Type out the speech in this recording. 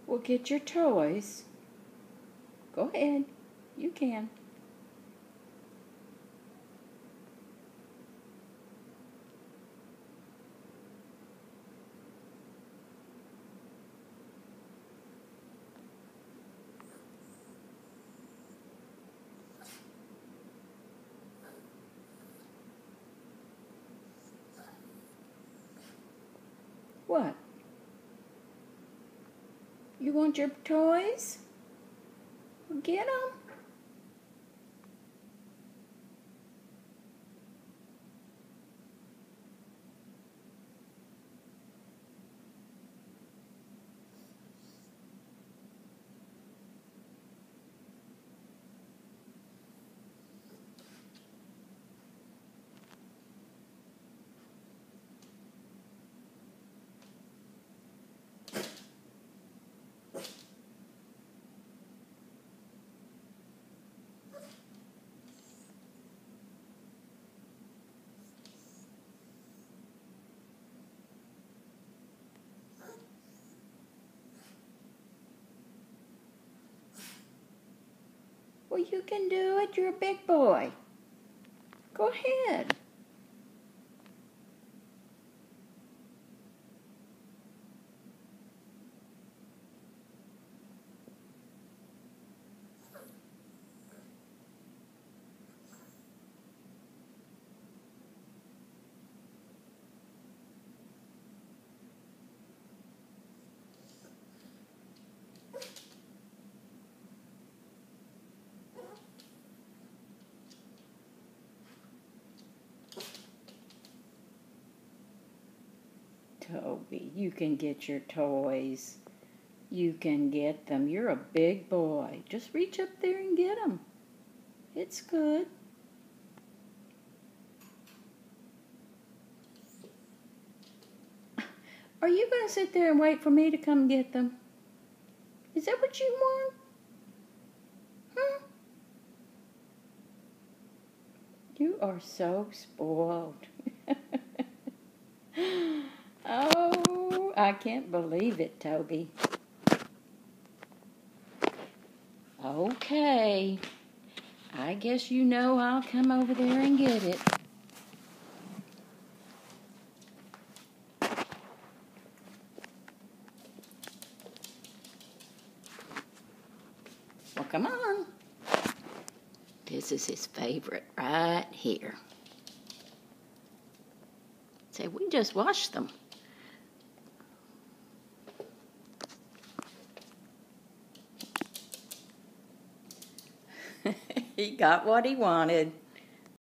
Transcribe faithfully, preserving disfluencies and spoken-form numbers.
Well, get your toys. Go ahead. You can. What? You want your toys? Well, get them. Well, you can do it. You're a big boy. Go ahead. Toby, you can get your toys. You can get them. You're a big boy. Just reach up there and get them. It's good. Are you going to sit there and wait for me to come get them? Is that what you want? Huh? You are so spoiled. Oh, I can't believe it, Toby. Okay. I guess you know I'll come over there and get it. Well, come on. This is his favorite right here. Say, we just washed them. He got what he wanted.